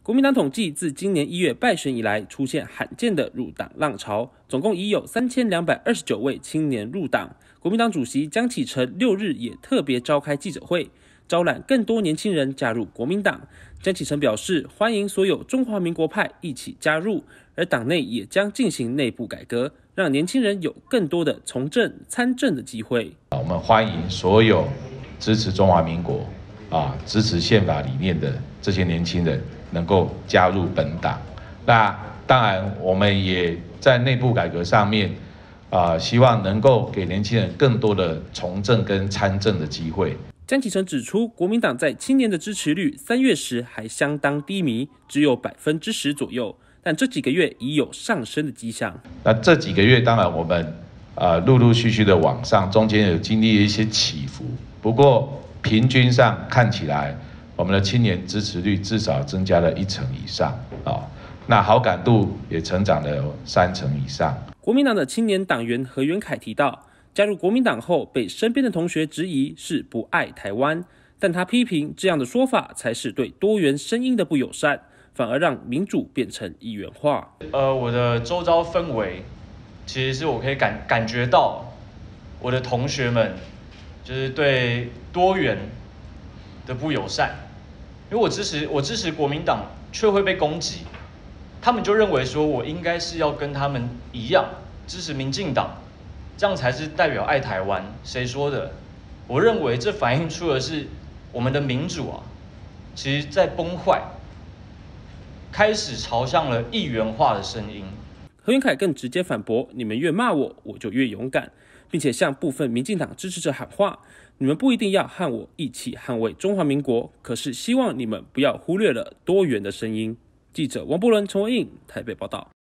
国民党统计，自今年1月败选以来，出现罕见的入党浪潮，总共已有3229位青年入党。国民党主席江启臣6日也特别召开记者会，招揽更多年轻人加入国民党。江启臣表示，欢迎所有中华民国派一起加入，而党内也将进行内部改革，让年轻人有更多的从政参政的机会。 我们欢迎所有支持中华民国支持宪法理念的这些年轻人能够加入本党。那当然，我们也在内部改革上面希望能够给年轻人更多的从政跟参政的机会。 江启臣指出，国民党在青年的支持率3月时还相当低迷，只有10%左右，但这几个月已有上升的迹象。 那这几个月，当然我们陆陆续续的往上，中间有经历一些起伏，不过平均上看起来，我们的青年支持率至少增加了1成以上那好感度也成长了3成以上。 国民党的青年党员何元凯提到，加入国民党后被身边的同学质疑是不爱台湾，但他批评这样的说法才是对多元声音的不友善，反而让民主变成一元化。 我的周遭氛围，其实是我可以感觉到我的同学们就是对多元的不友善，因为我支持国民党，却会被攻击。他们就认为说我应该是要跟他们一样支持民进党，这样才是代表爱台湾。谁说的？我认为这反映出的是我们的民主其实在崩坏，开始朝向了一元化的声音。 何元凯更直接反驳：你们越骂我，我就越勇敢，并且向部分民进党支持者喊话：你们不一定要和我一起捍卫中华民国，可是希望你们不要忽略了多元的声音。记者王柏伦、陈文印台北报道。